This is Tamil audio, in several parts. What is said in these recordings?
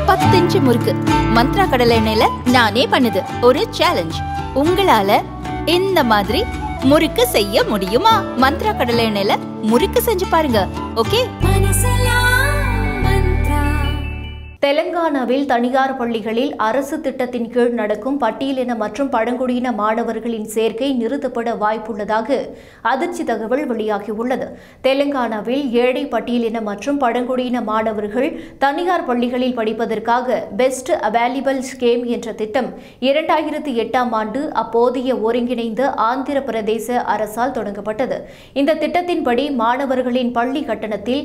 10 இன்ச் முறுக்கு மந்த்ரா கடலை எண்ணெயில நானே பண்ணுது ஒரு சேலஞ்ச். உங்களால இந்த மாதிரி முறுக்கு செய்ய முடியுமா? மந்த்ரா கடலை எண்ணெயில முறுக்கு செஞ்சு பாருங்க. ஓகே. தெலங்கானாவில் தனியார் பள்ளிகளில் அரசு திட்டத்தின் கீழ் நடக்கும் பட்டியலின மற்றும் பழங்குடியின மாணவர்களின் சேர்க்கை நிறுத்தப்பட வாய்ப்புள்ளதாக அதிர்ச்சி தகவல் வெளியாகியுள்ளது. தெலங்கானாவில் ஏழை பட்டியலின மற்றும் பழங்குடியின மாணவர்கள் தனியார் பள்ளிகளில் படிப்பதற்காக பெஸ்ட் அவைலபிள் ஸ்கீம் என்ற திட்டம் 2008ஆம் ஆண்டு அப்போதைய ஒருங்கிணைந்த ஆந்திர பிரதேச அரசால் தொடங்கப்பட்டது. இந்த திட்டத்தின்படி மாணவர்களின் பள்ளி கட்டணத்தில்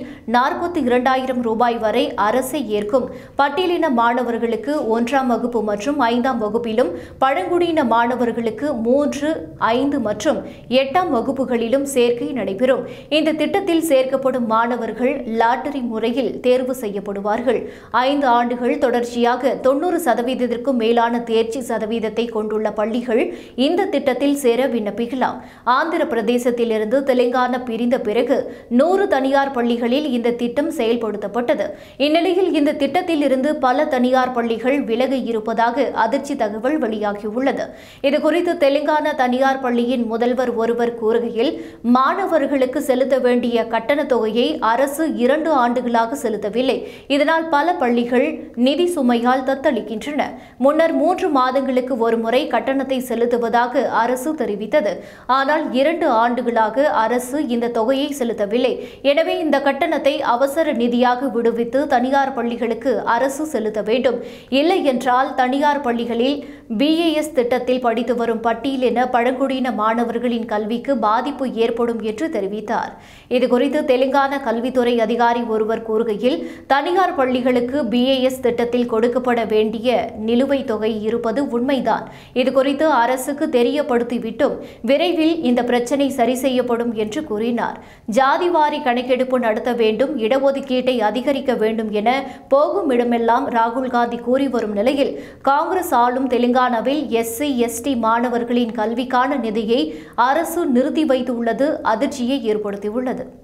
42,000 ரூபாய் வரை அரசை ஏற்கும். பட்டியலின மாணவர்களுக்கு 1ஆம் வகுப்பு மற்றும் 5ஆம் வகுப்பிலும், பழங்குடியின மாணவர்களுக்கு 3, 5 மற்றும் 8ஆம் வகுப்புகளிலும் சேர்க்கை நடைபெறும். இந்த திட்டத்தில் சேர்க்கப்படும் மாணவர்கள் லாட்டரி முறையில் தேர்வு செய்யப்படுவார்கள். 5 ஆண்டுகள் தொடர்ச்சியாக 90% மேலான தேர்ச்சி சதவீதத்தை கொண்டுள்ள பள்ளிகள் இந்த திட்டத்தில் சேர விண்ணப்பிக்கலாம். ஆந்திர பிரதேசத்திலிருந்து தெலுங்கானா பிரிந்த பிறகு 100 தனியார் பள்ளிகளில் இந்த திட்டம் செயல்படுத்தப்பட்டது. இந்நிலையில் இந்த திட்டத்தில் இருந்து பல தனியார் பள்ளிகள் விலகி இருப்பதாக அதிர்ச்சி தகவல் வெளியாகியுள்ளது. இதுகுறித்து தெலுங்கானா தனியார் பள்ளியின் முதல்வர் ஒருவர் கூறுகையில், மாணவர்களுக்கு செலுத்த வேண்டிய கட்டண தொகையை அரசு 2 ஆண்டுகளாக செலுத்தவில்லை. இதனால் பல பள்ளிகள் நிதி சுமையால் தத்தளிக்கின்றன. முன்னர் 3 மாதங்களுக்கு ஒருமுறை கட்டணத்தை செலுத்துவதாக அரசு தெரிவித்தது. ஆனால் 2 ஆண்டுகளாக அரசு இந்த தொகையை செலுத்தவில்லை. எனவே இந்த கட்டணத்தை அவசர நிதியாக விடுவித்து தனியார் பள்ளிகளுக்கு அரசு செலுத்த வேண்டும். இல்லை என்றால் தனியார் பள்ளிகளில் BAS திட்டத்தில் படித்து வரும் பட்டியலின பழங்குடியின மாணவர்களின் கல்விக்கு பாதிப்பு ஏற்படும் என்று தெரிவித்தார். இதுகுறித்து தெலுங்கானா கல்வித்துறை அதிகாரி ஒருவர் கூறுகையில், தனியார் பள்ளிகளுக்கு BAS திட்டத்தில் கொடுக்கப்பட வேண்டிய நிலுவைத் தொகை இருப்பது உண்மைதான். இதுகுறித்து அரசுக்கு தெரியப்படுத்திவிட்டும் விரைவில் இந்த பிரச்சினை சரி செய்யப்படும் என்று கூறினார். ஜாதிவாரி கணக்கெடுப்பு நடத்த வேண்டும், இடஒதுக்கீட்டை அதிகரிக்க வேண்டும் என போகும் இடமெல்லாம் ராகுல் காந்தி கூறி வரும் நிலையில், காங்கிரஸ் ஆளும் தெலுங்கானாவில் SC ST மாணவர்களின் கல்விக்கான நிதியை அரசு நிறுத்தி வைத்துள்ளது அதிர்ச்சியை ஏற்படுத்தியுள்ளது.